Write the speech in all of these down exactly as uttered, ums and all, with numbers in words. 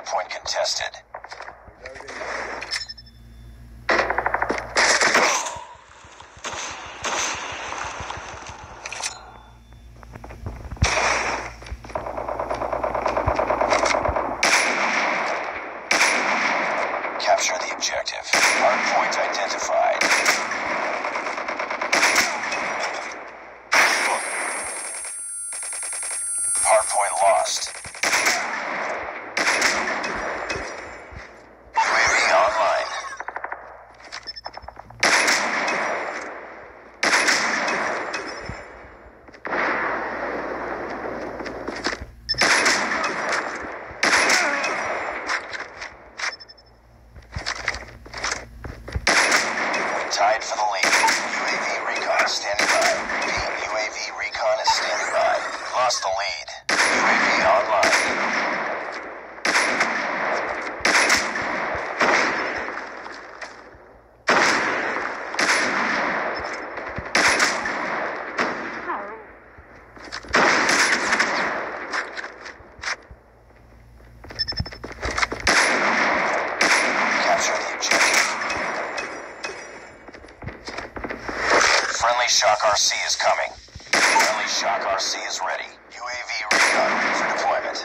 Hardpoint contested. Capture the objective. Hardpoint identified. Hardpoint lost. U A V online. Tied for the lead. U A V recon standing by. Repeat, U A V recon is standing by. Lost the lead. U A V online. Capture the objective. Friendly Shock R C is coming. Friendly Shock R C is ready. U A V recon ready for deployment.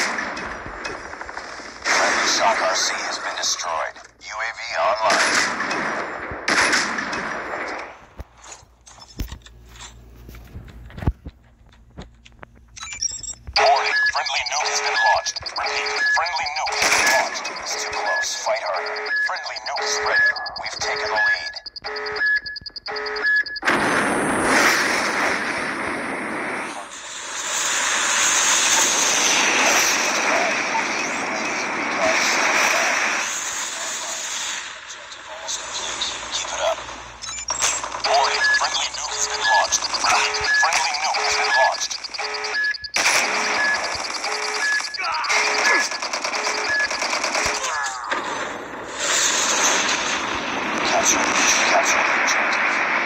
Friendly Shock R C has been destroyed. U A V online. Warning, friendly nuke has been launched. Repeat, friendly nuke has been launched. It's too close. Fight harder. Friendly nuke is ready. We've taken the lead. Keep it up. Warning, friendly nuke has been launched. Repeat, friendly nuke has been launched. Capture the capture the objective.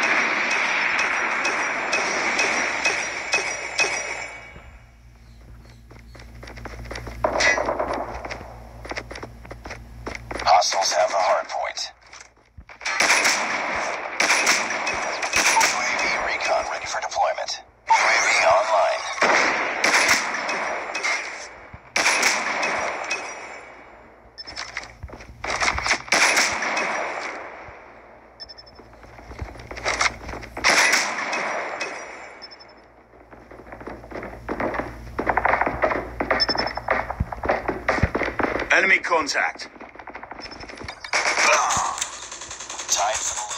Hostiles have the hard point. U A V recon ready for deployment. U A V online. Enemy contact. Tied for the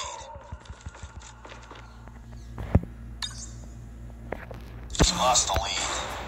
lead. Lost the lead.